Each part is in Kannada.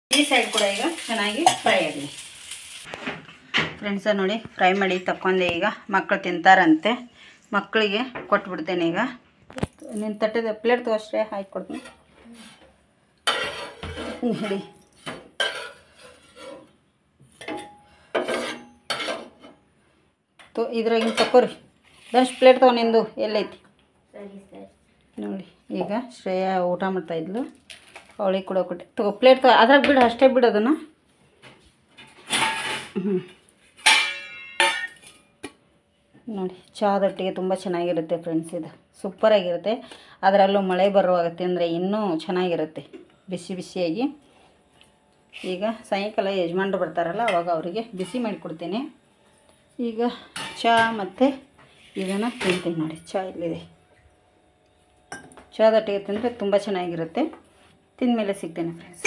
ಈ ಸೈಡ್ ಕೂಡ ಈಗ ಚೆನ್ನಾಗಿ ಫ್ರೈ ಆಗಲಿ ಫ್ರೆಂಡ್ಸ. ನೋಡಿ ಫ್ರೈ ಮಾಡಿ ತಕ್ಕೊಂಡೆ. ಈಗ ಮಕ್ಕಳು ತಿಂತಾರಂತೆ, ಮಕ್ಕಳಿಗೆ ಕೊಟ್ಬಿಡ್ತೇನೆ. ಈಗ ನಿನ್ನ ತಟ್ಟದ ಪ್ಲೇಟ್ ತಗೋಷ್ಟೇ ಹಾಕಿ ಕೊಡ್ತೀನಿ ಹೇಳಿ. ಇದ್ರಾಗಿನ ತಕ್ಕೋರಿ ದಷ್ಟು ಪ್ಲೇಟ್ ತಗೋ. ನಿಂದು ಎಲ್ಲೈತಿ ನೋಡಿ. ಈಗ ಶ್ರೇಯಾ ಊಟ ಮಾಡ್ತಾಯಿದ್ಲು, ಅವಳಿಗೆ ಕೂಡ ಕೊಟ್ಟೆ. ತಗೋ ಪ್ಲೇಟ್ ತಗೋ, ಅದ್ರಾಗ ಬಿಡು, ಅಷ್ಟೇ ಬಿಡು ಅದನ್ನು. ನೋಡಿ ಚಹಾದೊಟ್ಟಿಗೆ ತುಂಬ ಚೆನ್ನಾಗಿರುತ್ತೆ ಫ್ರೆಂಡ್ಸ್. ಇದು ಸೂಪರಾಗಿರುತ್ತೆ. ಅದರಲ್ಲೂ ಮಳೆ ಬರುವಾಗ ತಿಂದರೆ ಇನ್ನೂ ಚೆನ್ನಾಗಿರುತ್ತೆ ಬಿಸಿ ಬಿಸಿಯಾಗಿ. ಈಗ ಸಾಯಂಕಾಲ ಯಜಮಾನ್ರು ಬರ್ತಾರಲ್ಲ, ಅವಾಗ ಅವರಿಗೆ ಬಿಸಿ ಮಾಡಿಕೊಡ್ತೇನೆ. ಈಗ ಚಹಾ ಮತ್ತು ಇದನ್ನು ತಿಂತೀನಿ ನೋಡಿ. ಚಹಾ ಇಲ್ಲಿದೆ. ಚಹಾದೊಟ್ಟಿಗೆ ತಿಂದರೆ ತುಂಬ ಚೆನ್ನಾಗಿರುತ್ತೆ. ತಿಂದಮೇಲೆ ಸಿಗ್ತೇನೆ friends.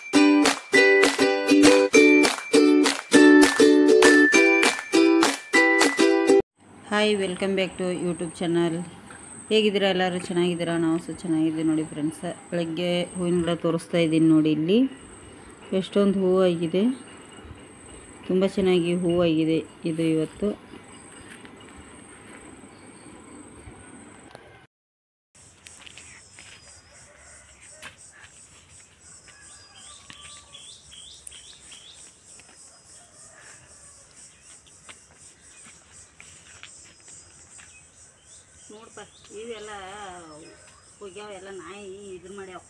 Hi, welcome back to YouTube channel. ಹೇಗಿದ್ದೀರಾ ಎಲ್ಲರೂ? ಚೆನ್ನಾಗಿದ್ದೀರಾ? ನಾವು ಸಹ ಚೆನ್ನಾಗಿದ್ದೀವಿ ನೋಡಿ ಫ್ರೆಂಡ್ಸ. ಬೆಳಗ್ಗೆ ಹೂವಿನ ಗಿಡ ತೋರಿಸ್ತಾ ಇದ್ದೀನಿ ನೋಡಿ. ಇಲ್ಲಿ ಎಷ್ಟೊಂದು ಹೂವು ಆಗಿದೆ, ತುಂಬ ಚೆನ್ನಾಗಿ ಹೂವು ಆಗಿದೆ ಇದು ಇವತ್ತು. ನೋಡಪ್ಪ, ಇವೆಲ್ಲ ಹೋಗ್ಯಾವೆಲ್ಲ ನಾಯಿ ಇದನ್ನ ಮಾಡ್ಯಾವ.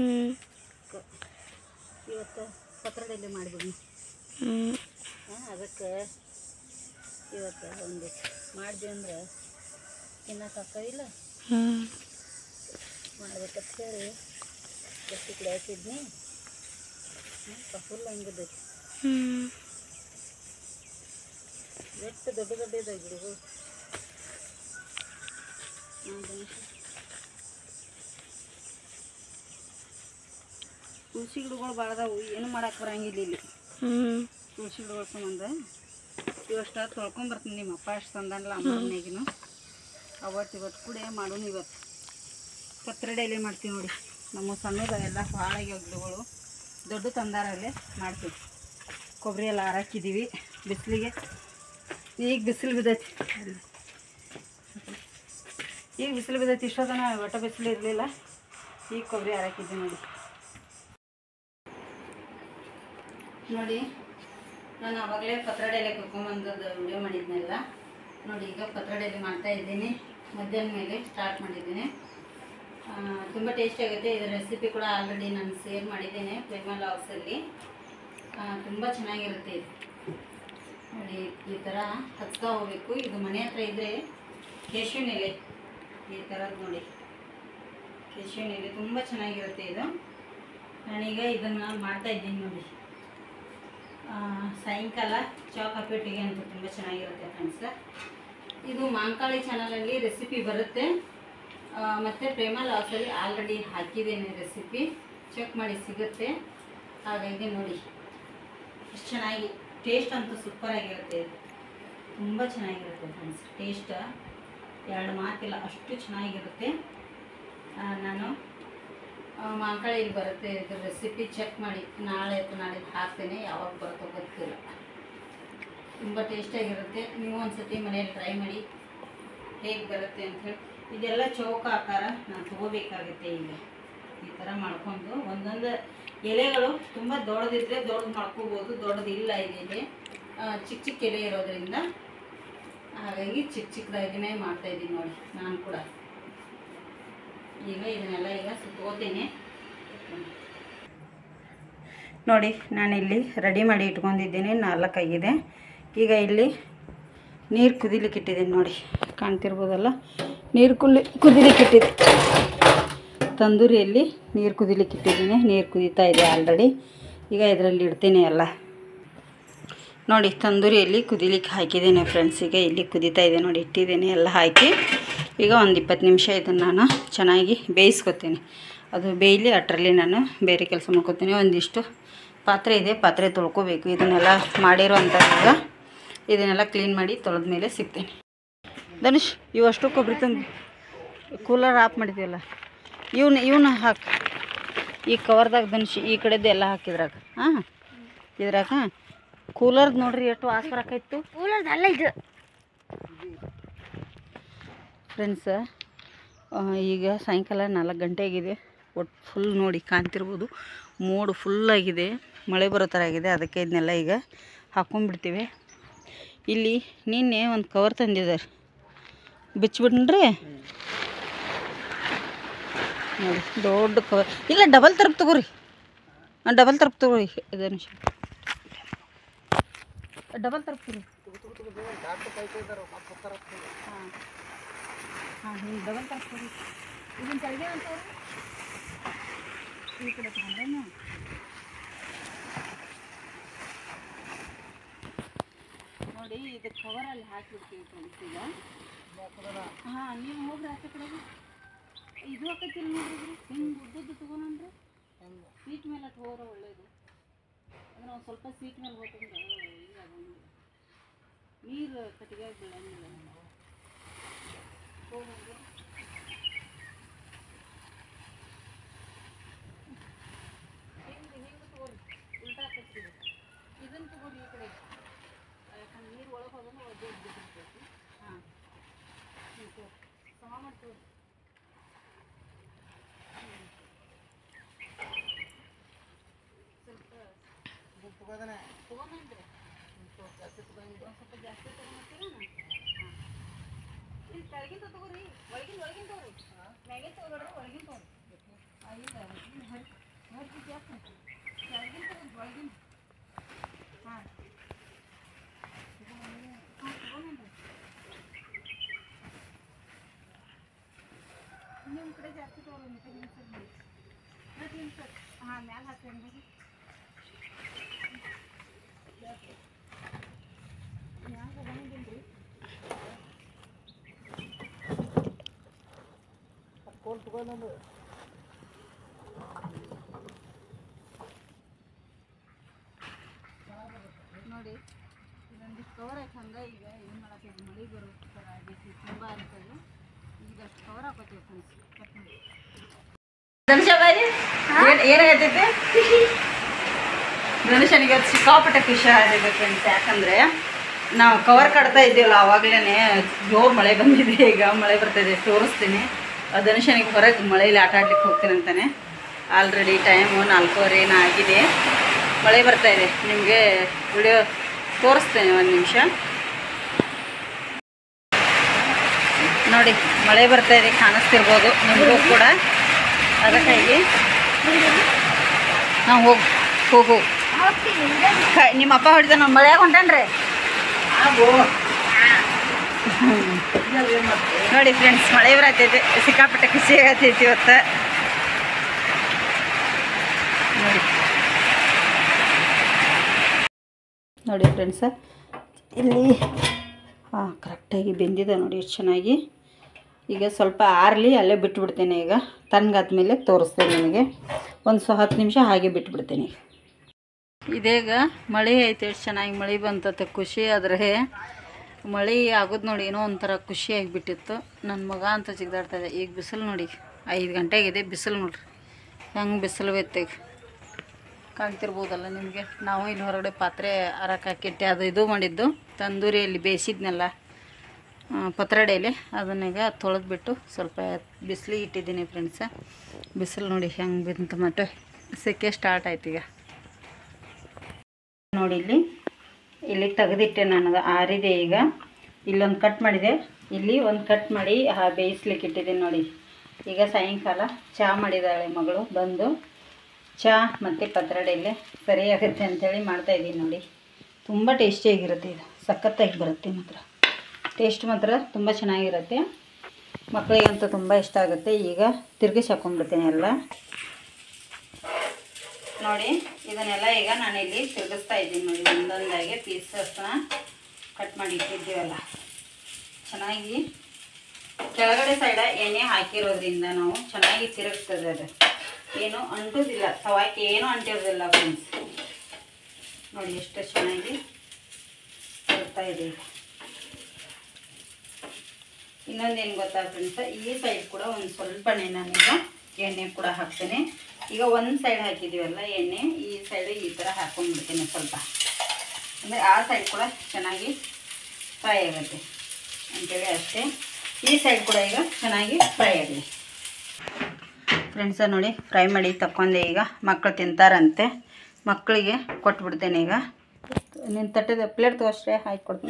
ಇವತ್ತು ಪತ್ರೊಡೆ ಮಾಡಿಬಿಡ್ನಿ. ಅದಕ್ಕೆ ಇವತ್ತು ಒಂದು ಮಾಡಿದೆ ಅಂದ್ರೆ ತಿನ್ನೋಕ್ಕಾಗೋದಿಲ್ಲ, ಮಾಡ್ಬೇಕಂತ ಹೇಳಿ ಗಟ್ಟಿ ಕಡೆ ಹಾಕಿದ್ನಿ. ಫುಲ್ ಹಂಗಿದ್ದೈತಿ. ಎಷ್ಟು ದೊಡ್ಡ ದೊಡ್ಡ ಇದಾವೆ ಗಿಡಗಳು. ತುಳಸಿ ಗಿಡಗಳು ಭಾಳ ಅದಾವು, ಏನು ಮಾಡಕ್ಕೆ ಬರಂಗಿಲ್ಲ ಇಲ್ಲಿ. ತುಳಸಿ ಗಿಡಗಳ ಸಂಬಂಧ ಇವಷ್ಟು ತೊಳ್ಕೊಂಬರ್ತೀನಿ. ನಿಮ್ಮ ಅಪ್ಪ ಅಷ್ಟು ತಂದನಲ್ಲ ಅಮ್ಮನಿಗಿನ, ಅವತ್ತು ಕೂಡ ಮಾಡೋಣ. ಇವತ್ತು ಪತ್ರೊಡೆ ಎಲೆ ಮಾಡ್ತೀವಿ ನೋಡಿ. ನಮ್ಮ ಸಣ್ಣದೆಲ್ಲ ಭಾಳಾಗ್ಯಾವ ಗಿಡಗಳು, ದೊಡ್ಡ ತಂದಾರಲ್ಲೇ ಮಾಡ್ತೀವಿ. ಕೊಬ್ಬರಿ ಎಲ್ಲ ಹಾಕಿದ್ದೀವಿ ಬಿಸಿಲಿಗೆ. ಈಗ ಬಿಸಿಲು ಬಿದ್ದೈತಿ, ಈಗ ಬಿಸಿಲು ಬಿದ್ದೈತಿ. ಇಷ್ಟೊತ್ತನ ಒಟ್ಟ ಬಿಸಿಲು ಇರಲಿಲ್ಲ. ಈಗ ಕೊಬ್ಬರಿ ಹಾಕಿದ್ದೀವಿ ನೋಡಿ. ನೋಡಿ ನಾನು ಆವಾಗಲೇ ಪತ್ರೊಡೆ ಎಲೆ ಕುತ್ಕೊಂಬಂದದ್ದು ವಿಡಿಯೋ ಮಾಡಿದ್ನೆಲ್ಲ ನೋಡಿ. ಈಗ ಪತ್ರೊಡೆ ಎಲೆ ಮಾಡ್ತಾಯಿದ್ದೀನಿ. ಮಧ್ಯಾಹ್ನ ಮೇಲೆ ಸ್ಟಾರ್ಟ್ ಮಾಡಿದ್ದೀನಿ. ತುಂಬ ಟೇಸ್ಟ್ ಆಗುತ್ತೆ. ಇದರ ರೆಸಿಪಿ ಕೂಡ ಆಲ್ರೆಡಿ ನಾನು ಶೇರ್ ಮಾಡಿದ್ದೇನೆ ಪ್ರೇಮಾ ಲಾಗ್ಸಲ್ಲಿ. ತುಂಬ ಚೆನ್ನಾಗಿರುತ್ತೆ ಇದು ನೋಡಿ. ಈ ಥರ ಹಚ್ತಾ ಹೋಗಬೇಕು. ಇದು ಮನೆ ಹತ್ರ ಇದ್ದರೆ ಕೇಶವಿನ ಎಲೆ ಈ ಥರದ್ದು ನೋಡಿ. ಕೇಶವಿನ ಎಲೆ ತುಂಬ ಚೆನ್ನಾಗಿರುತ್ತೆ ಇದು. ನಾನೀಗ ಇದನ್ನು ಮಾಡ್ತಾಯಿದ್ದೀನಿ ನೋಡಿ. ಸಾಯಂಕಾಲ ಚಾ ಕಾಫಿ ಒಟ್ಟಿಗೆ ಅಂತ ತುಂಬ ಚೆನ್ನಾಗಿರುತ್ತೆ ಫ್ರೆಂಡ್ಸ್. ಇದು ಮಾಂಕಾಳಿ ಚಾನಲಲ್ಲಿ ರೆಸಿಪಿ ಬರುತ್ತೆ, ಮತ್ತು ಪ್ರೇಮಾ ಲಾಗ್ಸಲ್ಲಿ ಆಲ್ರೆಡಿ ಹಾಕಿದ್ದೇನೆ ರೆಸಿಪಿ. ಚೆಕ್ ಮಾಡಿ ಸಿಗುತ್ತೆ. ಹಾಗಾಗಿ ನೋಡಿ ಎಷ್ಟು ಚೆನ್ನಾಗಿ ಟೇಸ್ಟ್ ಅಂತೂ ಸೂಪರಾಗಿರುತ್ತೆ. ಇದು ತುಂಬ ಚೆನ್ನಾಗಿರುತ್ತೆ ಫ್ರೆಂಡ್ಸ್. ಟೇಸ್ಟ್ ಎರಡು ಮಾತಿಲ್ಲ, ಅಷ್ಟು ಚೆನ್ನಾಗಿರುತ್ತೆ. ನಾನು ಮಾಂಕಾಳಿಯಲ್ಲಿ ಬರುತ್ತೆ ಇದ್ರ ರೆಸಿಪಿ. ಚೆಕ್ ಮಾಡಿ, ನಾಳೆ ಹಾಕ್ತೇನೆ. ಯಾವಾಗ ಬರುತ್ತೋ ಗೊತ್ತಿಲ್ಲ. ತುಂಬ ಟೇಸ್ಟಾಗಿರುತ್ತೆ. ನೀವು ಒಂದ್ಸತಿ ಮನೆಯಲ್ಲಿ ಟ್ರೈ ಮಾಡಿ ಹೇಗೆ ಬರುತ್ತೆ ಅಂಥೇಳಿ. ಇದೆಲ್ಲ ಚೌಕ ಆಕಾರ ನಾನು ತೊಗೋಬೇಕಾಗುತ್ತೆ. ಈಗ ಈ ಥರ ಮಾಡ್ಕೊಂಡು ಒಂದೊಂದು ಎಲೆಗಳು ತುಂಬ ದೊಡ್ಡದಿದ್ದರೆ ದೊಡ್ಡದು ಮಾಡ್ಕೋಬೋದು, ದೊಡ್ಡದಿಲ್ಲ ಇದೆ ಚಿಕ್ಕ ಚಿಕ್ಕ ಎಲೆ ಇರೋದ್ರಿಂದ. ಹಾಗಾಗಿ ಚಿಕ್ಕ ಚಿಕ್ಕದಾಗಿನೇ ಮಾಡ್ತಾಯಿದ್ದೀನಿ ನೋಡಿ ನಾನು ಕೂಡ. ಈಗ ಇದನ್ನೆಲ್ಲ ಈಗ ಸುತ್ಕೋತೀನಿ ನೋಡಿ. ನಾನಿಲ್ಲಿ ರೆಡಿ ಮಾಡಿ ಇಟ್ಕೊಂಡಿದ್ದೀನಿ. 4 ಆಗಿದೆ. ಈಗ ಇಲ್ಲಿ ನೀರು ಕುದಿಲಿಕ್ಕೆ ಇಟ್ಟಿದ್ದೀನಿ ನೋಡಿ. ಕಾಣ್ತಿರ್ಬೋದಲ್ಲ, ನೀರು ಕುದಿಲಿಕ್ಕೆ ಇಟ್ಟಿದ್ದೆ. ತಂದೂರಿಯಲ್ಲಿ ನೀರು ಕುದಿಲಿಕ್ಕೆ ಇಟ್ಟಿದ್ದೀನಿ. ನೀರು ಕುದೀತಾ ಇದೆ ಆಲ್ರೆಡಿ. ಈಗ ಇದರಲ್ಲಿ ಇಡ್ತೀನಿ ಎಲ್ಲ ನೋಡಿ. ತಂದೂರಿಯಲ್ಲಿ ಕುದಿಲಿಕ್ಕೆ ಹಾಕಿದ್ದೇನೆ ಫ್ರೆಂಡ್ಸ್. ಈಗ ಇಲ್ಲಿ ಕುದೀತಾ ಇದೆ ನೋಡಿ. ಇಟ್ಟಿದ್ದೇನೆ ಎಲ್ಲ ಹಾಕಿ. ಈಗ ಒಂದು 20 ನಿಮಿಷ ಇದನ್ನು ನಾನು ಚೆನ್ನಾಗಿ ಬೇಯಿಸ್ಕೊತೀನಿ. ಅದು ಬೇಯಲಿ ಅಷ್ಟರಲ್ಲಿ ನಾನು ಬೇರೆ ಕೆಲಸ ಮಾಡ್ಕೊತೀನಿ. ಒಂದಿಷ್ಟು ಪಾತ್ರೆ ಇದೆ, ಪಾತ್ರೆ ತೊಳ್ಕೊಬೇಕು. ಇದನ್ನೆಲ್ಲ ಮಾಡಿರೋ ಅಂಥ. ಈಗ ಇದನ್ನೆಲ್ಲ ಕ್ಲೀನ್ ಮಾಡಿ ತೊಳೆದ ಮೇಲೆ ಸಿಗ್ತೇನೆ. ಧನುಷ್, ಇವಷ್ಟು ಕೊಬ್ಬರಿ ತಂದು ಕೂಲರ್ ಆಫ್ ಮಾಡಿದ್ದೀವಲ್ಲ, ಇವನ್ನ ಹಾಕಿ ಈ ಕವರ್ದಾಗ ಧನುಷ್ ಈ ಕಡೆದು ಎಲ್ಲ ಹಾಕಿದ್ರಾಗ ಹಾಂ ಇದ್ರಾಗ ಕೂಲರ್ದು ನೋಡ್ರಿ ಎಷ್ಟು ವಾಸ ಬರಾಕೈತು. ಕೂಲರ್ದು ಅಲ್ಲ ಇದು ಫ್ರೆಂಡ್ಸ್. ಈಗ ಸಾಯಂಕಾಲ 4 ಗಂಟೆ ಆಗಿದೆ. ಒಟ್ಟು ಫುಲ್ ನೋಡಿ ಕಾಣ್ತಿರ್ಬೋದು, ಮೋಡು ಫುಲ್ಲಾಗಿದೆ, ಮಳೆ ಬರೋ ಥರ ಆಗಿದೆ. ಅದಕ್ಕೆ ಇದನ್ನೆಲ್ಲ ಈಗ ಹಾಕ್ಕೊಂಡ್ಬಿಡ್ತೀವಿ. ಇಲ್ಲಿ ನಿನ್ನೆ ಒಂದು ಕವರ್ ತಂದಿದ್ದಾರೆ, ಬಿಚ್ಚಿಬಿಟ್ರಿ ನೋಡಿ, ದೊಡ್ಡ ಕವರ್. ಇಲ್ಲ ಡಬಲ್ ತರಪ್ ತಗೋರಿ, ಡಬಲ್ ತರಪ್ ತಗೋರಿ. ಇದನ್ನು ಡಬಲ್ ತರಪ್ ತಗೋರಿ. ಹಾಂ ಹಾಂ ಹಿಂಗೆ ಡಬಲ್ ತರಪ್ ತಗೋರಿ. ಇದನ್ನು ಕೆಳಗೆ ಅಂತ ಈ ಕಡೆ ತಗೊಂಡ್ರೇನು ನೋಡಿ. ಇದು ಕವರಲ್ಲಿ ಹಾಕಿಬಿಡ್ತೀವಿ ಫ್ರೆಂಡ್ಸ್ ಈಗ. ಹಾಂ ನೀವು ಹೋಗ್ರಿ ಆಚೆ ಕಡೆಗೆ. ಇದು ಹಾಕತ್ತಿಲ್ಲ ನೋಡ್ರಿ, ಹಿಂಗೆ ಉದ್ದದ್ದು ತೊಗೊಂಡ್ರೆ ಸೀಟ್ ಮೇಲೆ ಹೋದ್ರೆ ಒಳ್ಳೇದು. ಅಂದ್ರೆ ಒಂದು ಸ್ವಲ್ಪ ಸೀಟ್ ಮೇಲೆ ಹೋಗ್ತಂದ್ರೆ ಇಲ್ಲ ನೀರು ಕಟ್ಟಿಗೆ ಬೀಳಂಗಿಲ್ಲ. ಹೋಗಿ ಹಿಂಗೆ ತಗೋರಿ, ಉಲ್ಟಾ ಕಟ್ತೀವಿ. ಇದನ್ನು ತಗೋರಿ ಈ ಕಡೆ, ಯಾಕಂದ್ರೆ ನೀರು ಒಳಗೆ ಹೋದ್ರೆ ಒದ್ದೆ ಬಿಟ್ಟಿರ್ತೈತಿ. ಹಾಂ ಸಮ ಮಾಡ್ತೀವಿ. ತೊಗೊಂಡ್ರೆ ಸ್ವಲ್ಪ ಜಾಸ್ತಿ ತೊಗೊಂಡ್ತೀರ. ಇಲ್ಲಿ ಕೆಳಗಿಂದ ತಗೋರಿ, ಒಳಗಿಂದ ತಗೋರಿ, ಮ್ಯಾಗಿನ ತಗೋಬೇಡ್ರಿ, ಒಳಗಿನ ತಗೋರಿ. ಇಲ್ಲ ಹರಿಸಿ ಜಾಸ್ತಿ ಕೆಳಗಿಂದ ತಗೋರಿ, ಒಳಗಿಂದ. ಹಾಂ ತಗೊಂಡ್ರಿ. ನಿಮ್ಮ ಕಡೆ ಜಾಸ್ತಿ ತಗೋರಿ, ಸರ್ ಹಾಂ ಮ್ಯಾಲೆ ಹಾಕಿ ನೋಡಿ. ಇದೊಂದು ಕವರ್ ಹಾಕಿ ಹಂಗೆ ಈಗ ಏನು ಮಾಡತ್ತೀವಿ, ಮಳೆ ಬರೋ ಥರ ಆಗೈತಿ ತುಂಬ ಅಂತೇಳಿ ಈಗ ಅಷ್ಟು ಕವರ್ ಹಾಕೋತೀವಿ ಫ್ರೆಂಡ್ಸ್. ಧನುಷ ಬಾರಿ ಏನಾಗೈತೈತಿ ಧನುಷನಿಗೆ ಅದು ಸಿಕ್ಕಾಪಟ್ಟೆ ಖುಷಿ ಆಗಿದೆ ಫ್ರೆಂಡ್ಸ್. ಯಾಕಂದರೆ ನಾವು ಕವರ್ ಕಟ್ತಾ ಇದ್ದೀವಲ್ಲ, ಆವಾಗಲೇ ಜೋರು ಮಳೆ ಬಂದಿದೆ. ಈಗ ಮಳೆ ಬರ್ತಾಯಿದೆ, ತೋರಿಸ್ತೀನಿ. ಧನುಷನಿಗೆ ಹೊರಗೆ ಮಳೆಯಲ್ಲಿ ಆಟ ಆಡ್ಲಿಕ್ಕೆ ಹೋಗ್ತೀನಿ ಅಂತಾನೆ. ಆಲ್ರೆಡಿ ಟೈಮು 4:15 ಆಗಿದೆ, ಮಳೆ ಬರ್ತಾಯಿದೆ. ನಿಮಗೆ ವಿಡಿಯೋ ತೋರಿಸ್ತೇನೆ, ಒಂದು ನಿಮಿಷ ನೋಡಿ. ಮಳೆ ಬರ್ತಾಯಿದೆ, ಕಾಣಿಸ್ತಿರ್ಬೋದು ನಿಮಗೂ ಕೂಡ. ಅದಕ್ಕಾಗಿ ಹಾಂ ಹೋಗು ನಿಮ್ಮ ಅಪ್ಪ ಹೊಡಿದ ನಾವು ಮಳೆಯಾಗ ಹೊಂಟೇನ್ರಿ. ನೋಡಿ ಫ್ರೆಂಡ್ಸ್, ಮಳೆ ಬರತೈತೆ, ಸಿಕ್ಕಾಪಟ್ಟೆ ಖುಷಿ ಆಗತೈತಿ ಇವತ್ತು ನೋಡಿ ಫ್ರೆಂಡ್ಸ. ಇಲ್ಲಿ ಹಾಂ ಕರೆಕ್ಟಾಗಿ ಬೆಂದಿದೆ ನೋಡಿ, ಎಷ್ಟು ಚೆನ್ನಾಗಿ. ಈಗ ಸ್ವಲ್ಪ ಆರಲಿ, ಅಲ್ಲೇ ಬಿಟ್ಟುಬಿಡ್ತೇನೆ. ಈಗ ತಣ್ಣಗಾದ್ಮೇಲೆ ತೋರಿಸ್ತೇನೆ ನಿಮಗೆ. ಒಂದು 10 ನಿಮಿಷ ಹಾಗೆ ಬಿಟ್ಟುಬಿಡ್ತೇನೆ. ಇದೀಗ ಮಳೆ ಐತೆ, ಎಷ್ಟು ಚೆನ್ನಾಗಿ ಮಳೆ ಬಂತತ್ತೆ, ಖುಷಿ. ಆದರೆ ಮಳೆ ಆಗೋದು ನೋಡಿ ಏನೋ ಒಂಥರ ಖುಷಿಯಾಗಿಬಿಟ್ಟಿತ್ತು. ನನ್ನ ಮಗ ಅಂತ ಜಿಗ್ದಾಡ್ತಾಯಿದೆ. ಈಗ ಬಿಸಿಲು ನೋಡಿ, 5 ಗಂಟೆಗಿದೆ, ಬಿಸಿಲು ನೋಡ್ರಿ ಹೆಂಗೆ ಬಿಸಿಲು ಬೆತ್ತಗೆ ಕಾಣ್ತಿರ್ಬೋದಲ್ಲ ನಿಮಗೆ. ನಾವು ಇಲ್ಲಿ ಹೊರಗಡೆ ಪಾತ್ರೆ ಅರಕ್ಕೆ ಹಾಕಿಟ್ಟೆ, ಅದು ಇದು ಮಾಡಿದ್ದು ತಂದೂರಿಯಲ್ಲಿ ಬೇಯಿಸಿದ್ನೆಲ್ಲ ಪತ್ರೊಡೆಯಲ್ಲಿ, ಅದನ್ನೀಗ ತೊಳೆದ್ಬಿಟ್ಟು ಸ್ವಲ್ಪ ಬಿಸಿಲಿಗೆ ಇಟ್ಟಿದ್ದೀನಿ ಫ್ರೆಂಡ್ಸ. ಬಿಸಿಲು ನೋಡಿ ಹೆಂಗೆ ಬಿಂತ ಮಟ್ಟ ಸೆಕೆ ಸ್ಟಾರ್ಟ್ ಆಯ್ತು. ಈಗ ನೋಡಿ ಇಲ್ಲಿ ತೆಗೆದಿಟ್ಟೆ ನಾನು, ಅದು ಆರಿದೆ. ಈಗ ಇಲ್ಲೊಂದು ಕಟ್ ಮಾಡಿದೆ, ಇಲ್ಲಿ ಒಂದು ಕಟ್ ಮಾಡಿ ಬೇಯಿಸ್ಲಿಕ್ಕೆ ಇಟ್ಟಿದ್ದೀನಿ ನೋಡಿ. ಈಗ ಸಾಯಂಕಾಲ ಚಹಾ ಮಾಡಿದಾಳೆ ಮಗಳು ಬಂದು, ಚಹಾ ಮತ್ತು ಪತ್ರೊಡೆಯಲ್ಲೇ ಸರಿಯಾಗುತ್ತೆ ಅಂಥೇಳಿ ಮಾಡ್ತಾಯಿದ್ದೀನಿ ನೋಡಿ. ತುಂಬ ಟೇಸ್ಟಿಯಾಗಿರುತ್ತೆ ಇದು, ಸಖತ್ತಾಗಿ ಬರುತ್ತೆ. ಮಾತ್ರ ಟೇಸ್ಟ್ ಮಾತ್ರ ತುಂಬ ಚೆನ್ನಾಗಿರುತ್ತೆ, ಮಕ್ಕಳಿಗಂತೂ ತುಂಬ ಇಷ್ಟ ಆಗುತ್ತೆ. ಈಗ ತಿರುಗಿಸಿ ಹಾಕೊಂಡ್ಬಿಡ್ತೀನಿ ಎಲ್ಲ ನೋಡಿ. ಇದನ್ನೆಲ್ಲ ಈಗ ನಾನಿಲ್ಲಿ ತಿರುಗಿಸ್ತಾ ಇದ್ದೀನಿ ನೋಡಿ. ಒಂದೊಂದಾಗಿ ಪೀಸಸ್ನ ಕಟ್ ಮಾಡಿ ಇಟ್ಟಿದ್ದೀವಲ್ಲ, ಚೆನ್ನಾಗಿ ಕೆಳಗಡೆ ಸೈಡ ಎಣ್ಣೆ ಹಾಕಿರೋದ್ರಿಂದ ನಾವು ಚೆನ್ನಾಗಿ ತಿರುಗ್ತದೆ. ಅದು ಏನು ಅಂಟೋದಿಲ್ಲ, ತವಾಕ್ಕೆ ಏನೂ ಅಂಟಿರೋದಿಲ್ಲ ಫ್ರೆಂಡ್ಸ್. ನೋಡಿ ಎಷ್ಟು ಚೆನ್ನಾಗಿ ತಿರುಗ್ತಾ ಇದೆ. ಇನ್ನೊಂದೇನು ಗೊತ್ತಾ ಫ್ರೆಂಡ್ಸ್, ಈ ಸೈಡ್ ಕೂಡ ಒಂದು ಸ್ವಲ್ಪನೇ ನಾನೀಗ ಎಣ್ಣೆ ಕೂಡ ಹಾಕ್ತೇನೆ. ಈಗ ಒಂದು ಸೈಡ್ ಹಾಕಿದ್ದೀವಲ್ಲ ಎಣ್ಣೆ, ಈ ಸೈಡ್ ಈ ಥರ ಹಾಕೊಂಡ್ಬಿಡ್ತೀನಿ ಸ್ವಲ್ಪ, ಅಂದರೆ ಆ ಸೈಡ್ ಕೂಡ ಚೆನ್ನಾಗಿ ಫ್ರೈ ಆಗುತ್ತೆ ಅಂತೇಳಿ ಅಷ್ಟೇ. ಈ ಸೈಡ್ ಕೂಡ ಈಗ ಚೆನ್ನಾಗಿ ಫ್ರೈ ಆಗಲಿ ಫ್ರೆಂಡ್ಸ. ನೋಡಿ ಫ್ರೈ ಮಾಡಿ ತಕ್ಕೊಂಡೆ. ಈಗ ಮಕ್ಕಳು ತಿಂತಾರಂತೆ, ಮಕ್ಕಳಿಗೆ ಕೊಟ್ಬಿಡ್ತೇನೆ. ಈಗ ನೀನು ತಟ್ಟದ ಪ್ಲೇಟ್ ತಗೋಷ್ಟೇ ಹಾಕಿ ಕೊಡ್ತೀನಿ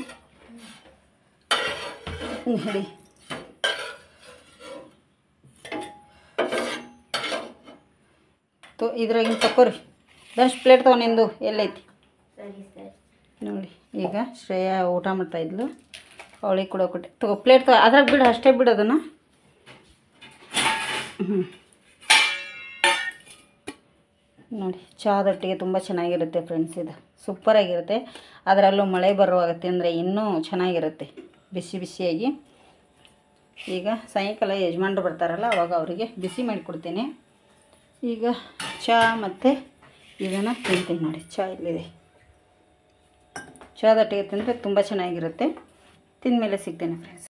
ಹೇಳಿ. ಇದ್ರಾಗಿನ ತಕೋರಿ, ಬೆಸ್ಟ್ ಪ್ಲೇಟ್ ತಗೋ, ನಿಂದು ಎಲ್ಲೈತಿ ನೋಡಿ. ಈಗ ಶ್ರೇಯಾ ಊಟ ಮಾಡ್ತಾಯಿದ್ಲು, ಅವಳಿಗೆ ಕೂಡ ಕೊಟ್ಟೆ. ತಗೋ ಪ್ಲೇಟ್ ತಗೋ, ಅದ್ರಾಗ ಬಿಡು, ಅಷ್ಟೇ ಬಿಡು ಅದನ್ನು. ನೋಡಿ ಚಹಾದೊಟ್ಟಿಗೆ ತುಂಬ ಚೆನ್ನಾಗಿರುತ್ತೆ ಫ್ರೆಂಡ್ಸ್, ಇದು ಸೂಪರಾಗಿರುತ್ತೆ. ಅದರಲ್ಲೂ ಮಳೆ ಬರುವಾಗ ತಿಂದರೆ ಇನ್ನೂ ಚೆನ್ನಾಗಿರುತ್ತೆ ಬಿಸಿ ಬಿಸಿಯಾಗಿ. ಈಗ ಸಾಯಂಕಾಲ ಯಜಮಾನ್ರು ಬರ್ತಾರಲ್ಲ, ಅವಾಗ ಅವರಿಗೆ ಬಿಸಿ ಮಾಡಿಕೊಡ್ತೀನಿ. ಈಗ ಚಹಾ ಮತ್ತು ಇದನ್ನು ತಿಂತೀನಿ ನೋಡಿ. ಚಹಾ ಇಲ್ಲಿದೆ, ಚಹಾದೊಟ್ಟಿಗೆ ತಿಂದರೆ ತುಂಬ ಚೆನ್ನಾಗಿರುತ್ತೆ. ತಿಂದಮೇಲೆ ಸಿಗ್ತೇನೆ ಫ್ರೆಂಡ್ಸ್.